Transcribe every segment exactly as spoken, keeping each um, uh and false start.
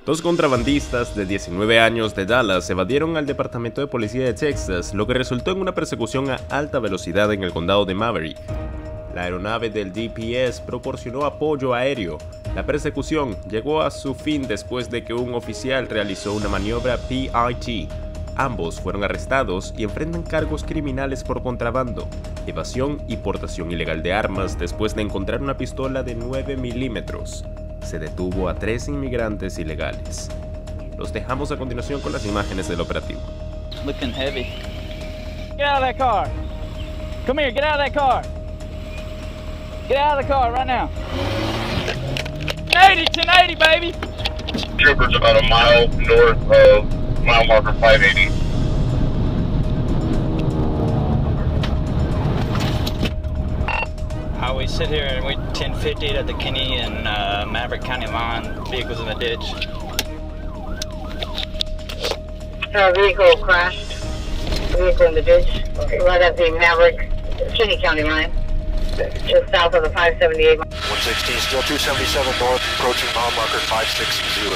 Dos contrabandistas de diecinueve años de Dallas evadieron al Departamento de Policía de Texas, lo que resultó en una persecución a alta velocidad en el condado de Maverick. La aeronave del D P S proporcionó apoyo aéreo. La persecución llegó a su fin después de que un oficial realizó una maniobra P I T. Ambos fueron arrestados y enfrentan cargos criminales por contrabando, evasión y portación ilegal de armas después de encontrar una pistola de nueve milímetros. Se detuvo a tres inmigrantes ilegales. Los dejamos a continuación con las imágenes del operativo. Looking heavy. Get out of that car. Come here, get out of that car. Get out of the car right now. eighty, ten eighty, baby. Troopers about a mile north of mile marker five eighty. Uh, we sit here and wait ten fifty at the Kinney and uh, Maverick County line. Vehicles in the ditch. Uh, vehicle crashed. Vehicle in the ditch. Okay. Right at the Maverick Kinney County line. Just south of the five seventy-eight. one sixteen, still two seventy-seven north, approaching mile marker five six zero.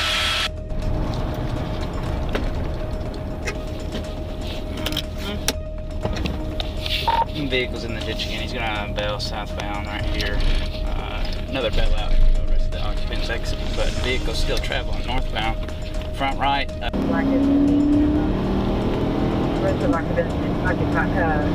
Vehicles in the ditch again. He's gonna bail southbound right here. Uh, another bail out. The rest of the occupants exit, but vehicles still traveling northbound. Front right. Uh, Marcus. Rest of occupants occupy. Uh,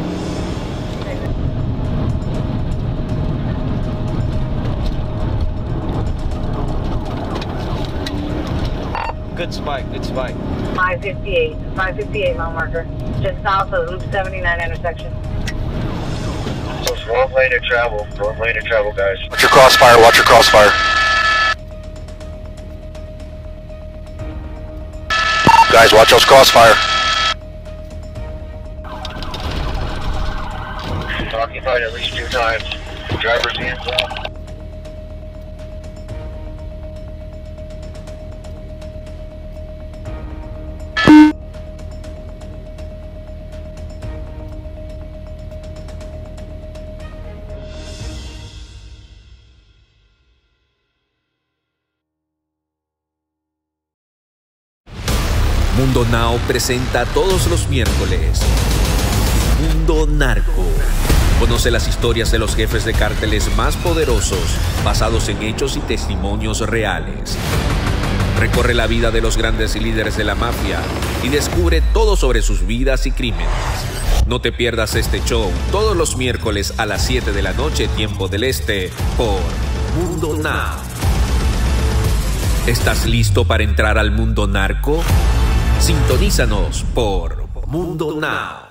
good spike. Good spike. five fifty-eight. five fifty-eight mile marker. Just south of Loop seventy-nine intersection. So it's wrong lane of travel. Wrong lane of travel, guys. Watch your crossfire, watch your crossfire. Guys, watch those crossfire. Occupied at least two times. Driver's hands off. Mundo Now presenta todos los miércoles Mundo Narco. Conoce las historias de los jefes de cárteles más poderosos, basados en hechos y testimonios reales. Recorre la vida de los grandes líderes de la mafia y descubre todo sobre sus vidas y crímenes. No te pierdas este show todos los miércoles a las siete de la noche, tiempo del este, por Mundo Now. ¿Estás listo para entrar al mundo narco? Sintonízanos por Mundo Now.